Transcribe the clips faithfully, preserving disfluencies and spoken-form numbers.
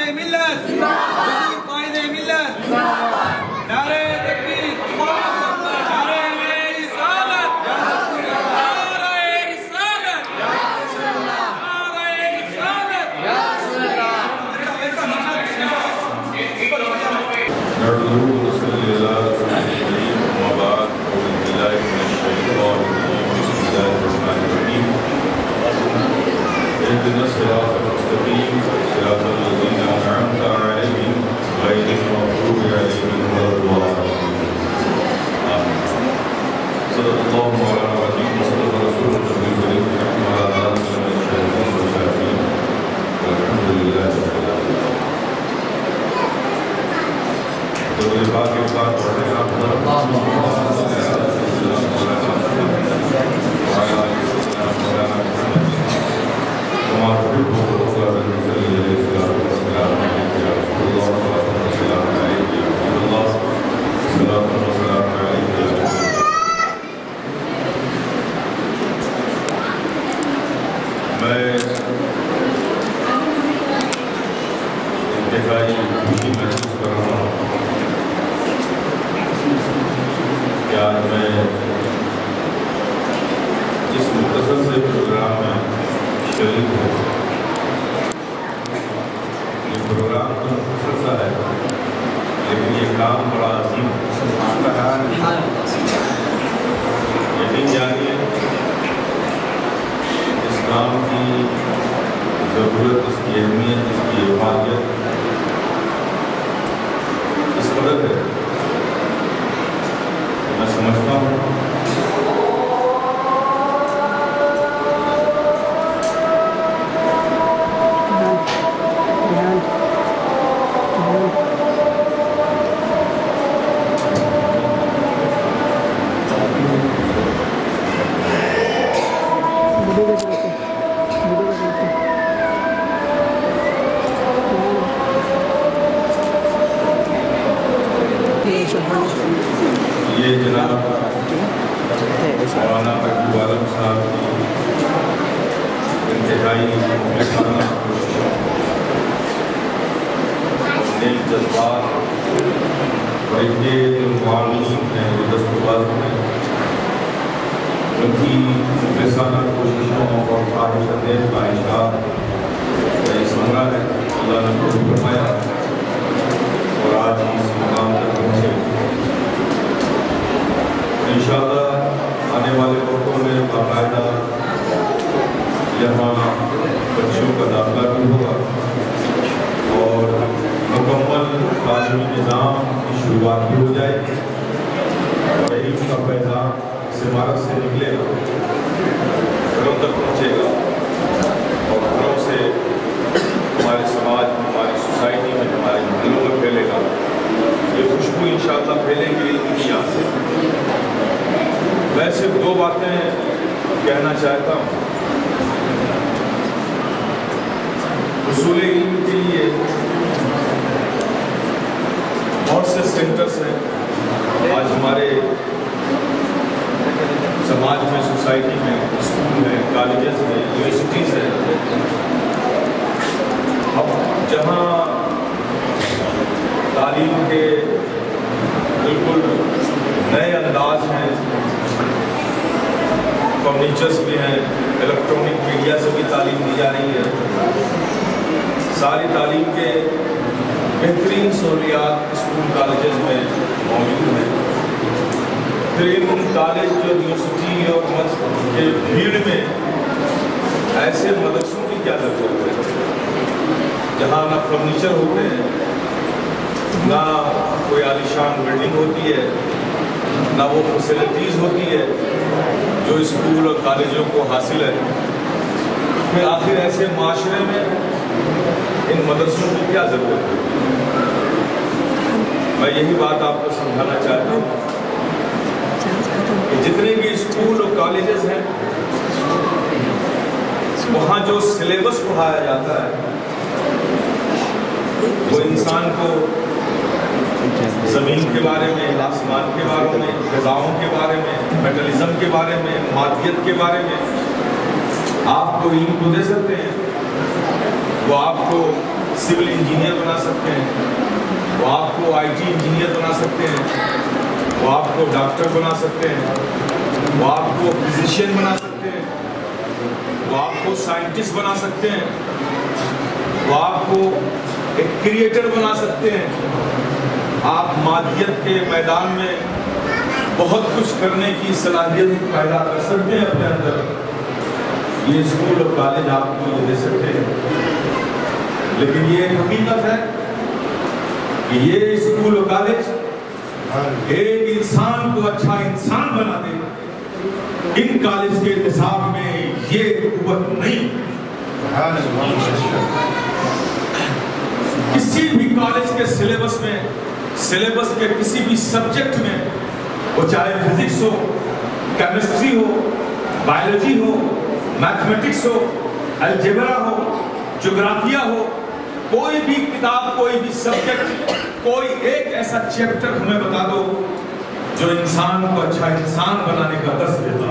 ملت قائد ملت نعرہ تکبیر نعرہ رسالت نعرہ رسالت نعرہ رسالت نحمده ونصلي على رسوله الكريم أما بعد أعوذ بالله من الشيطان الرجيم بسم الله الرحمن الرحيم اهدنا الصراط المستقيم صراط الذين أنعمت عليهم غير المغضوب عليهم ولا الضالين آمين صدق الله مولانا العظيم وصدق رسوله النبي الكريم ونحن على ذلك من الشاهدين والشاكرين والحمد لله رب العالمين. تو یہ بات کے بعد پڑھنے کا میں انتہائی خوشی محسوس کر رہا ہوں کہ آج میں اس مختصر سے پروگرام میں شریک ہوں. یہ پروگرام تو مختصر سا ہے لیکن یہ کام بڑا عظیم ہے. یقین جانیے اس کام کی ضرورت، اس کی اہمیت، اس کی حفاظت اس قدر ہے میں سمجھتا ہوں یہ جناب مولانا محبوب عالم صاحب کی انتہائی مخلصانہ نیک جذبات اور ان کے معاونین ہیں جو دستاویز ہیں ان کی مخلصانہ کوششوں اور خواہشات خواہشات کا یہ ثمرہ ہے. اللہ نے قبول فرمایا اور آج اس مقام تک پہنچے. انشاءاللہ آنے والے وقتوں میں باقاعدہ یہاں بچوں کا داخلہ بھی ہوگا اور مکمل تعلیمی نظام کی شروعات بھی ہو جائے گی اور علم کا پیغام اس عمارت سے نکلے گا، گھروں تک پہنچے گا اور گھروں سے ہمارے سماج میں، ہماری سوسائٹی میں، ہمارے محلوں میں پھیلے گا. یہ خوشبو انشاءاللہ پھیلے گی علم کی یہاں سے. میں صرف دو باتیں کہنا چاہتا ہوں. حصول علم کے لیے بہت سے سینٹرز ہیں آج ہمارے سماج میں، سوسائٹی میں، اسکول ہیں، کالجز ہیں، یونیورسٹیز ہیں. اب جہاں تعلیم کے بالکل نئے انداز ہیں، فرنیچرز بھی ہیں، الیکٹرانک میڈیا سے بھی تعلیم دی جا رہی ہے. ساری تعلیم کے بہترین سہولیات اسکول کالجز میں موجود ہیں. پھر ان کالج اور یونیورسٹی اور کے بھیڑ میں ایسے مدرسوں کی کیا ضرورت ہے جہاں نہ فرنیچر ہوتے ہیں، نہ کوئی عالیشان بلڈنگ ہوتی ہے، نہ وہ فیسلٹیز ہوتی ہے جو اسکول اور کالجوں کو حاصل ہے. پھر آخر ایسے معاشرے میں ان مدرسوں کی کیا ضرورت ہے؟ میں یہی بات آپ کو سمجھانا چاہتا ہوں کہ جتنے بھی اسکول اور کالجز ہیں وہاں جو سلیبس پڑھایا جاتا ہے وہ انسان کو زمین کے بارے میں، آسمان کے بارے میں، فضاؤں کے بارے میں، میٹلزم کے بارے میں، مادیت کے بارے میں آپ کو علم کو دے سکتے ہیں. وہ آپ کو सिविल इंजीनियर बना सकते हैं, वो आपको आईटी इंजीनियर बना सकते हैं, वो आपको डॉक्टर बना सकते हैं, वो आपको फिजिशियन बना सकते हैं, वो आपको साइंटिस्ट बना सकते हैं, वो आपको एक क्रिएटर बना सकते हैं। आप मादियत के मैदान में बहुत कुछ करने की सलाहियत पैदा कर सकते हैं अपने अंदर। ये स्कूल और कॉलेज आपको ये दे सकते हैं, लेकिन ये एक हकीकत है कि ये स्कूल और कॉलेज एक इंसान को अच्छा इंसान बना दे। इन कॉलेज के निसाब में ये कुव्वत नहीं। किसी भी कॉलेज के सिलेबस में, सिलेबस के किसी भी सब्जेक्ट में, वो चाहे फिजिक्स हो, केमिस्ट्री हो, बायोलॉजी हो, मैथमेटिक्स हो, अलजेब्रा हो, ज्योग्राफिया हो, कोई भी किताब, कोई भी सब्जेक्ट, कोई एक ऐसा चैप्टर हमें बता दो जो इंसान को अच्छा इंसान बनाने का दर्स देता।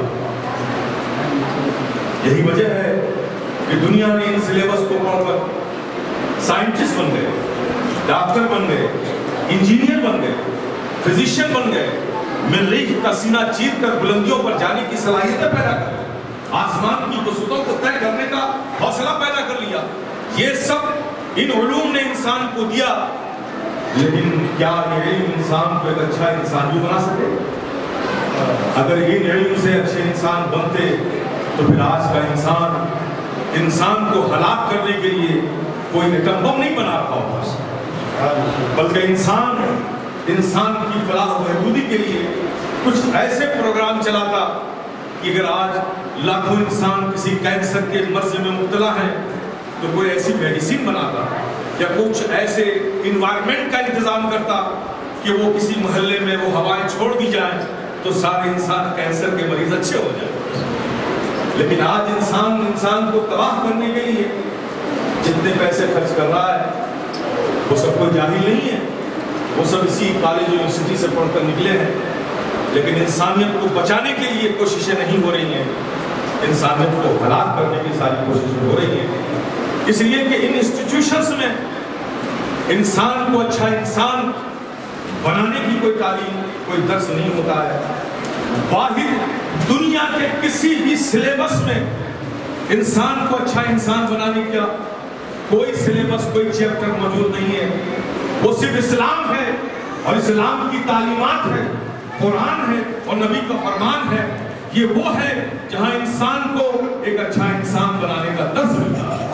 यही वजह है कि दुनिया ने इन सिलेबस को पढ़कर साइंटिस्ट बन गए, डॉक्टर बन गए, इंजीनियर बन गए, फिजिशियन बन गए, मरीख का सीना चीर कर बुलंदियों पर जाने की सलाहियत पैदा कर, आसमान की वसुतों को तय करने का हौसला पैदा कर लिया। ये सब इन उलूम ने इंसान को दिया, लेकिन क्या ये इल्म इंसान को एक अच्छा इंसान भी बना सके? अगर इन इल्म से अच्छे इंसान बनते तो फिर आज का इंसान इंसान को हलाक करने के लिए कोई एटम बम नहीं बना रहा होगा, बल्कि इंसान इंसान की फलाह व बहबूदी के लिए कुछ ऐसे प्रोग्राम चलाता कि अगर आज लाखों इंसान किसी कैंसर के मर्ज में मुब्तला हैं तो कोई ऐसी मेडिसिन बनाता या कुछ ऐसे इन्वायरमेंट का इंतजाम करता कि वो किसी मोहल्ले में वो हवाएं छोड़ दी जाएं तो सारे इंसान कैंसर के मरीज अच्छे हो जाए। लेकिन आज इंसान इंसान को तबाह करने के लिए जितने पैसे खर्च कर रहा है वो सब कोई जाहिल नहीं है, वो सब इसी कॉलेज यूनिवर्सिटी से पढ़कर निकले हैं, लेकिन इंसानियत को बचाने के लिए कोशिशें नहीं हो रही हैं, इंसानियत को हलाक करने की सारी कोशिशें हो रही हैं। इसलिए कि इन इंस्टीट्यूशंस में इंसान को अच्छा इंसान बनाने की कोई तालीम, कोई दर्स नहीं होता है। वाहिद दुनिया के किसी भी सिलेबस में इंसान को अच्छा इंसान बनाने का कोई सिलेबस, कोई चैप्टर मौजूद नहीं है। वो सिर्फ इस्लाम है और इस्लाम की तालीमात है, कुरान है और नबी का फरमान है। ये वो है जहां इंसान को एक अच्छा इंसान बनाने का दर्स मिलता है।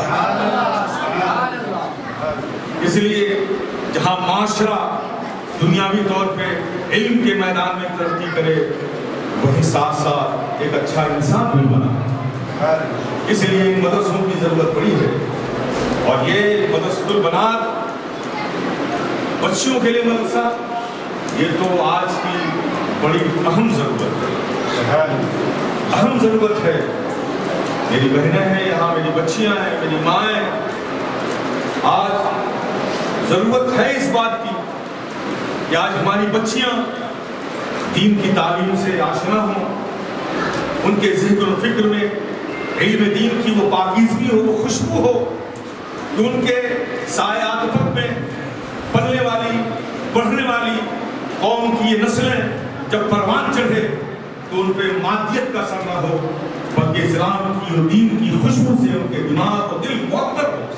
इसलिए जहां माशरा दुनियावी तौर पे इल्म के मैदान में तरक्की करे, वहीं साथ साथ एक अच्छा इंसान भी बना। इसलिए इन मदरसों की जरूरत पड़ी है, और ये मदरसतुल बनात बच्चियों के लिए मदरसा, ये तो आज की बड़ी अहम जरूरत है, अहम जरूरत है। मेरी बहनें हैं यहाँ, मेरी बच्चियां हैं, मेरी माँ है। आज जरूरत है इस बात की कि आज हमारी बच्चियां दीन की तालीम से आशना हों, उनके ज़िक्र और फिक्र में इल्म दीन की वो पाकीज़गी हो, वो खुशबू हो, कि उनके साए आतिफ़त में पलने वाली, बढ़ने वाली कौम की ये नस्लें जब परवान चढ़े तो उन पे मादियत का असर न हो, बल्कि इस्लाम की और दीन की खुशबू से उनके दिमाग और दिल मुअत्तर हो।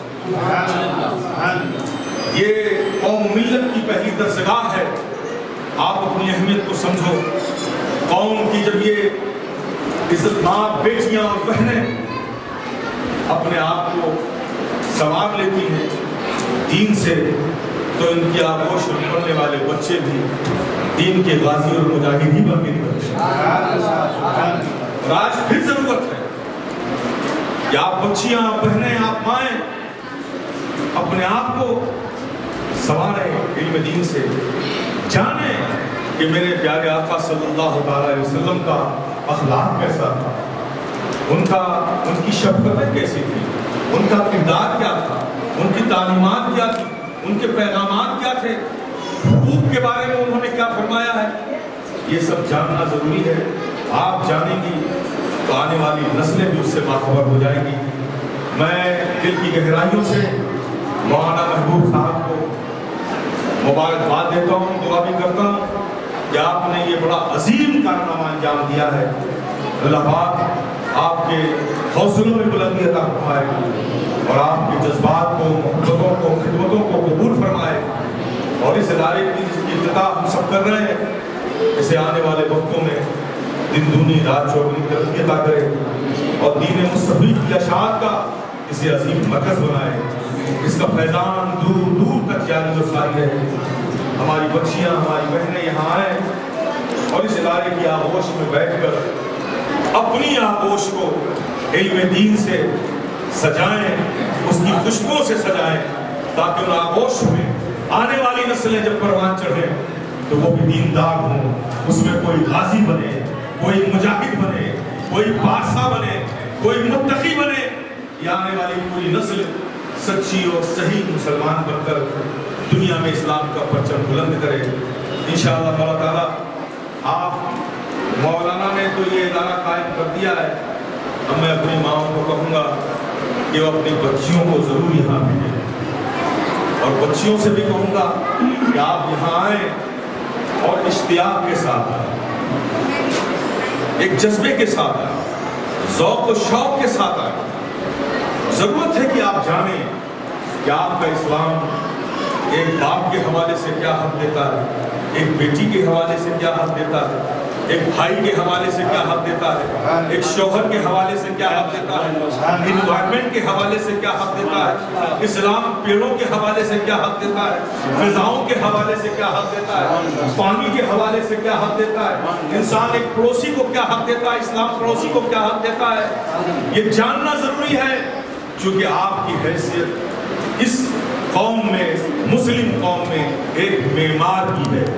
ये कौम मिल्लत की पहली दरसगाह है। आप अपनी अहमियत को समझो। कौम की जब ये इज्जत माँ, बेटियां और बहनें अपने आप को संवार लेती हैं दीन से, तो इनकी आगोश में पढ़ने वाले बच्चे भी दीन के गाजी और मुजाहिद ही बन के निकलते हैं। और आज फिर जरूरत है कि आप बच्चियां, बहनें, आप माएँ अपने आप को संवारें इल्म दीन से, जाने कि मेरे प्यारे आका सल्लल्लाहु अलैहि वसल्लम का अखलाक कैसा था, उनका उनकी शफ़क़त कैसी थी, उनका किरदार क्या था, उनकी तालीमात क्या थी, उनके पैगामात क्या थे, हुकूक के बारे में उन्होंने क्या फरमाया है, ये सब जानना ज़रूरी है। आप जानेंगी तो आने वाली नस्लें भी उससे बाखबर हो जाएगी। मैं दिल की गहराइयों से मौलाना महबूब साहब को मुबारकबाद देता हूँ, दुआ भी करता हूँ कि आपने ये बड़ा अजीम कारनामा अंजाम दिया है। अल्लाह पाक आपके हौसलों में बुलंदी अता फरमाए और आपके जज्बात को, मोहब्बतों को, खिदमतों को कबूल फरमाए और इस इदारे की जिसकी इफ्तिताह हम सब कर रहे हैं, इसे आने वाले वक्तों में दिन दूनी रात चौगुनी तरक्की अता करे और दीन मुस्तफ़ी की अशात का इसे अजीम मरकज़ बनाए, इसका फैज़ान दूर दूर तक जारी व सारी रहे। हमारी बच्चियाँ, हमारी बहनें यहाँ आएँ और इस इदारे की आगोश में बैठकर अपनी आगोश को इल्म दीन से सजाएं, उसकी खुशबू से सजाएं, ताकि उन आगोश में आने वाली नस्लें जब परवान चढ़ें तो वो भी दीनदार हों, उसमें कोई गाजी बने, कोई मुजाहिद बने, कोई बादशाह बने, कोई मुत्तकी बने। या आने वाली पूरी नस्ल सच्ची और सही मुसलमान बनकर दुनिया में इस्लाम का परचम बुलंद करे इंशाअल्लाह ताला। आप मौलाना ने तो ये इदारा कायम कर दिया है, अब मैं अपनी माओं को कहूँगा कि वो अपनी बच्चियों को ज़रूर यहाँ भेजें और बच्चियों से भी कहूँगा कि आप यहाँ आएँ और इश्तियाक के साथ आएँ, एक जज्बे के साथ आएँ, ज़ौक़ और शौक़ के साथ आएँ। ज़रूरत है कि आप जानें कि आपका इस्लाम एक बाप के हवाले से क्या हक देता है, एक बेटी के हवाले से क्या हक देता है, एक भाई के हवाले से क्या हक देता है, एक शौहर के हवाले से क्या हक देता है, इन्वायरमेंट के हवाले से क्या हक देता है, इस्लाम पेड़ों के हवाले से क्या हक देता है, फिजाओं के हवाले से क्या हक देता है, पानी के हवाले से क्या हक देता है, इंसान एक पड़ोसी को क्या हक देता है, इस्लाम पड़ोसी को क्या हक देता है। ये जानना जरूरी है क्योंकि आपकी हैसियत इस कौम में, मुस्लिम कौम में एक मेमार की है।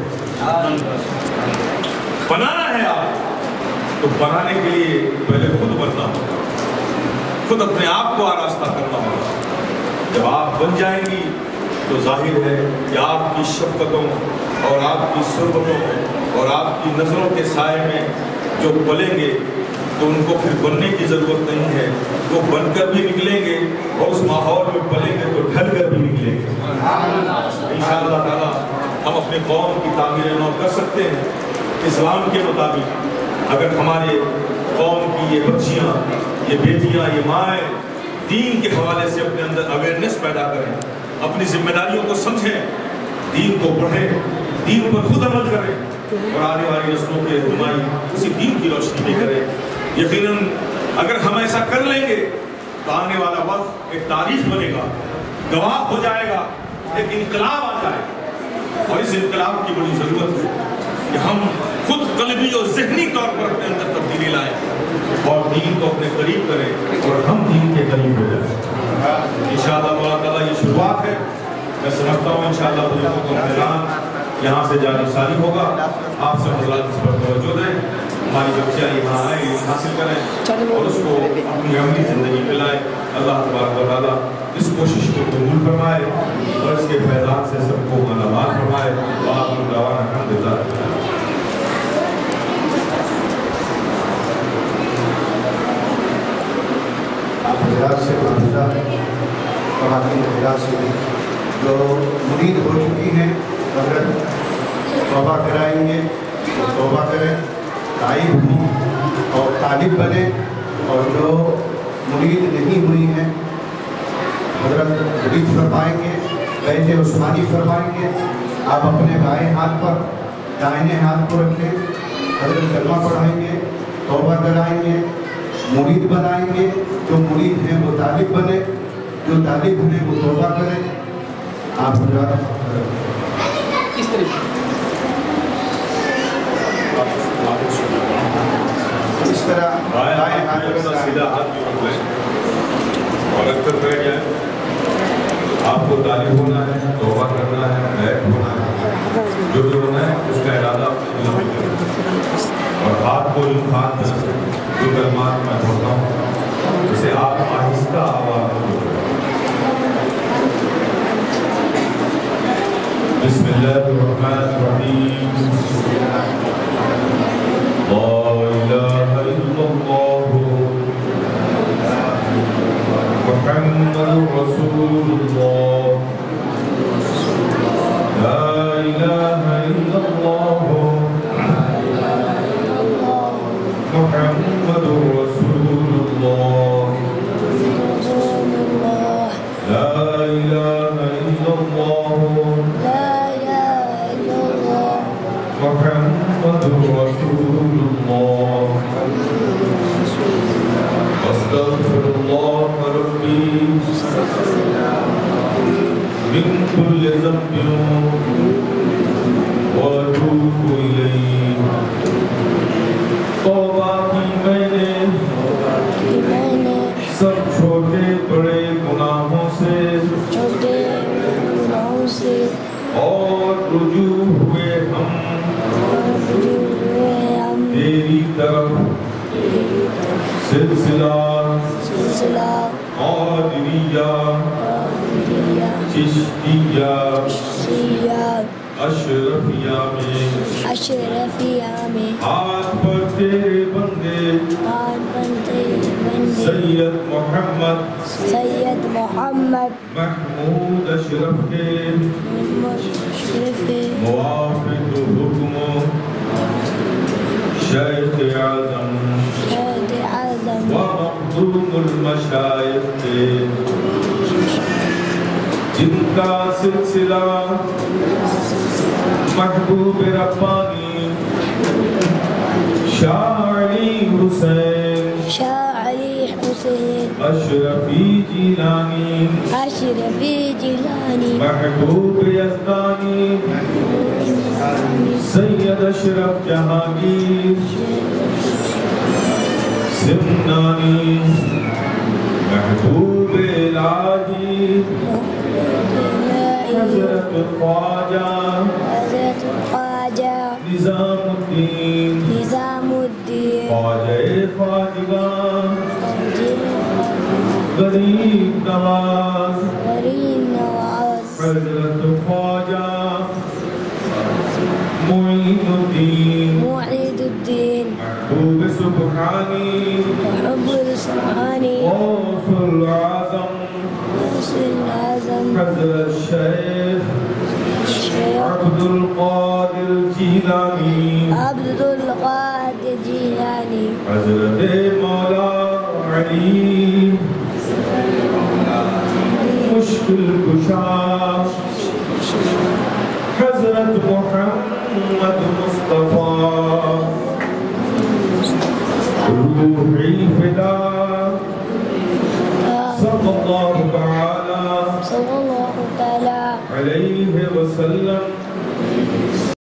बनाना है आप तो बनाने के लिए पहले खुद बनना होगा, खुद अपने आप को आरास्ता करना होगा। जब आप बन जाएंगी तो जाहिर है कि आपकी शफ़क़तों और आपकी सुरबतों और आपकी नज़रों के साए में जो पलेंगे तो उनको फिर बनने की ज़रूरत नहीं है, वो बनकर भी निकलेंगे और उस माहौल में पलेंगे तो ढल कर भी निकलेंगे। इंशाअल्लाह ताला हम अपने कौम की तामीर नौ कर सकते हैं इस्लाम के मुताबिक। अगर हमारे कौम की ये बच्चियाँ, ये बेटियाँ, ये माएँ दीन के हवाले से अपने अंदर अवेयरनेस पैदा करें, अपनी जिम्मेदारियों को समझें, दीन को पढ़ें, दीन पर खुद अमल करें और आने वाली नस्लों के रुमाई उसी दीन की रोशनी में करें। यकीनन अगर हम ऐसा कर लेंगे तो आने वाला वक्त एक तारीख बनेगा, गवाह हो जाएगा, एक इनकलाब आ जाएगा और इस इनकलाब की बड़ी ज़रूरत है कि हम खुद क़ल्बी और ज़हनी तौर पर अपने अंदर तब्दीली लाएं और दीन को अपने करीब करें और हम दीन के करीब हो जाएं। इंशाअल्लाह अल्लाह ताला ये शुरुआत है। मैं समझता हूँ इंशाअल्लाह बुजुर्गों का मैदान यहाँ से जारी सारी होगा। आप सब हज़रात इस पर तवज्जो दें, हमारी बच्चियाँ यहाँ आए, हासिल करें और उसको अपनी अमली ज़िंदगी में लाएं। अल्लाह तबारक व तआला इस कोशिश को कबूल फरमाए और इसके फैज़ान से सबको मालामाल फरमाए। आखिर दावाना अल्हम्दुलिल्लाह। से मामला वहाँ से जो मुरीद हो चुकी हैं अगर तौबा कराएंगे तो तौबा करें, ताइब हों और तालिब बने, और जो मुरीद नहीं हुई हैं हज़रत मुरीद फरमाएंगे, बैठे उस्मानी फरमाएंगे। आप अपने बाएं हाथ पर दाहिने हाथ को रखें, हज़रत कलमा पढ़ाएंगे, तौबा कराएंगे, मुरीद बनाएंगे। जो मुरीद हैं वो तालिब बने, जो तालिब हैं वो तौबा करें। आप किस तरीके इस तरह बाएं हाथ में सीधा हाथ जो रख लें और रख कर बैठ जाए। आपको तालिब होना है, तौबा करना है, बैठ होना है, जो जो होना है उसका इरादा और हाथ को यूं हाथ जो कलमात मैं बोलता हूँ उसे आप आहिस्ता आवाज़ में बोलें। बिस्मिल्लाहिर्रहमानिर्रहीम। ला इलाहा इल्लल्लाह मुहम्मदुर रसूलुल्लाह illallah لا إله إلا الله Muhammadur Rasulullah Astaghfirullah Rabbi min kulli dhanbin wa atubu ilayhi तौबा की मैंने कि मैंने सब छोटे बड़े गुनाहों से छोटे गुनाहों से और रुजू हुए हम जो हुए हम तेरी तरफ सिलसिला सिलसिला कादरिया कादरिया चिश्तिया शिया अशरफिया में अशरफिया में हाथ पर तेरे बंदे पान बनते बंदे सैयद मोहम्मद सैयद मोहम्मद महमूद अशरफ के मुशर्रफ मुआफिक हुक्म शेख आज़म शहद आज़म व मखदूमुल मशाइख के जिनका सिलसिला महबूब रब्बानी शाअरी हुसैन शाअरी हुसैन अशरफी जिलानी अशरफी जिलानी महबूब यज़दानी सैयद अशरफ जहांगीर सिमनानी महबूब इलाही हज़रत ख्वाजा हज़रत ख्वाजा निज़ामुद्दीन निज़ामुद्दीन ख्वाजा ख्वाजा ख्वाजा गरीब नवाज गरीब नवाज हज़रत ख्वाजा मुईनुद्दीन मुईनुद्दीन महबूब सुब्हानी महबूब सुब्हानी गौसुल आज़म गौसुल आज़म हज़रत शेख शेख अब्दुल कादिर जिलानी अब्दुल कादिर जिलानी हज़रत मौला अली मुश्किल कुशा हज़रत मोहम्मद मुस्तफ़ा रूही फिदा सल्लल्लाहु तआला सल्लल्लाहु तआला अलैहि वसल्लम